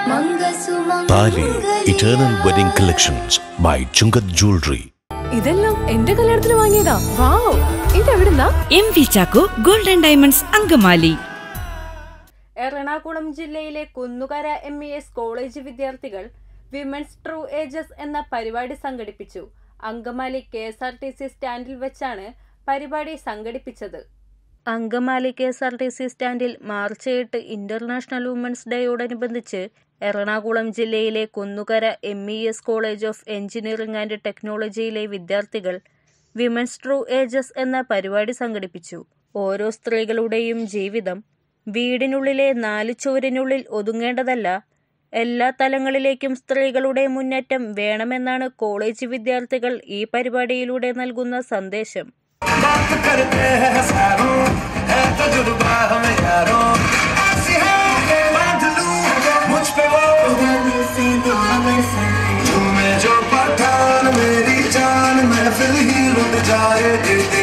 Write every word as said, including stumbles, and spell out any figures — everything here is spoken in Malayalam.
താലി eternal wedding collections by Chungath jewellery. ഇതെല്ലാം എന്റെ കല്യാണത്തിന് വാങ്ങിയതാ. വാവ്, ഇതെവിടുന്നാ? M V Chacko golden diamonds Angamaly. Ernakulam ജില്ലയിലെ Kunnukara M E S college വിദ്യാർത്ഥികൾ വിമൻസ് ട്രൂ ഏജസ് എന്ന പരിപാടി സംഘടിപ്പിച്ചു. Angamaly K S R T C സ്റ്റാൻഡിൽ വെച്ചാണ് പരിപാടി സംഘടിപ്പിച്ചത്. Angamaly K S R T C സ്റ്റാൻഡിൽ മാർച്ച് എട്ട് ഇന്റർനാഷണൽ വുമൻസ് ഡേയോടനുബന്ധിച്ച് എറണാകുളം ജില്ലയിലെ Kunnukara M E S college of engineering and ടെക്നോളജിയിലെ വിദ്യാർത്ഥികൾ വിമൻസ് ട്രൂ ഏജസ് എന്ന പരിപാടി സംഘടിപ്പിച്ചു. ഓരോ സ്ത്രീകളുടെയും ജീവിതം വീടിനുള്ളിലെ നാല് ചുവരിനുള്ളിൽ ഒതുങ്ങേണ്ടതല്ല, എല്ലാ തലങ്ങളിലേക്കും സ്ത്രീകളുടെ മുന്നേറ്റം വേണമെന്നാണ് കോളേജ് വിദ്യാർത്ഥികൾ ഈ പരിപാടിയിലൂടെ നൽകുന്ന സന്ദേശം. जो पठान मेरी जान महफिल ही लुट जाए।